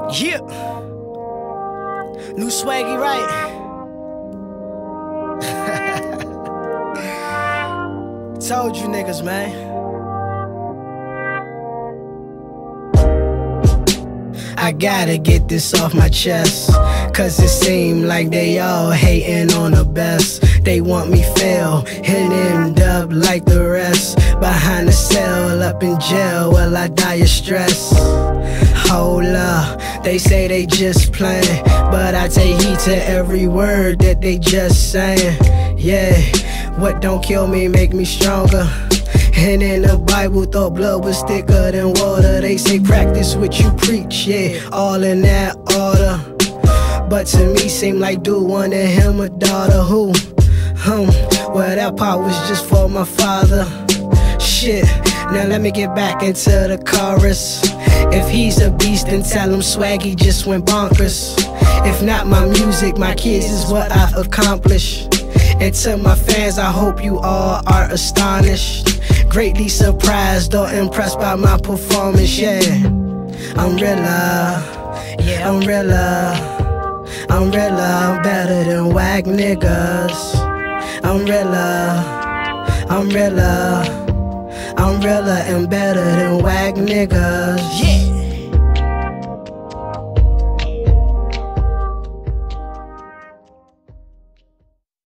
Yeah. New swaggy, right? Told you niggas, man. I gotta get this off my chest, cause it seem like they all hating on the best. They want me fail and end up like the rest, behind the cell, up in jail, while I die of stress. Hold up, they say they just playing, but I take heed to every word that they just saying. Yeah, what don't kill me make me stronger. And in the Bible, thought blood was thicker than water. They say practice what you preach, yeah, all in that order. But to me, seem like dude wanted him a daughter who, well, that part was just for my father. Shit, now let me get back into the chorus. If he's a beast, then tell him Swaggy just went bonkers. If not my music, my kids is what I've accomplished. And to my fans, I hope you all are astonished, greatly surprised or impressed by my performance, yeah. I'm realer, yeah, I'm realer. I'm realer, better than whack niggas. I'm realer, I'm realer. I'm realer and better than whack niggas, yeah.